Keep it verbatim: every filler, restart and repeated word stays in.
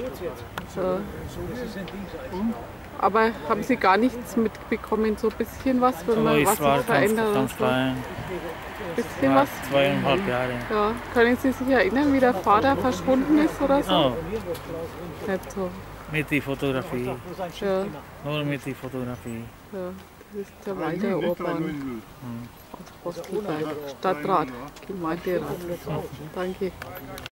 So. Aber haben Sie gar nichts mitbekommen, so ein bisschen was, wenn man Aber was ich war sich ganz, verändert? ganz So? klein. Bisschen War was? zweieinhalb Jahre. Ja. Können Sie sich erinnern, wie der Vater verschwunden ist oder so? Oh, Nicht so. mit der Fotografie. Ja, Nur mit der Fotografie. ja. Das ist der Walter Urban aus Postelberg, Stadtrat, Gemeinderat. Danke.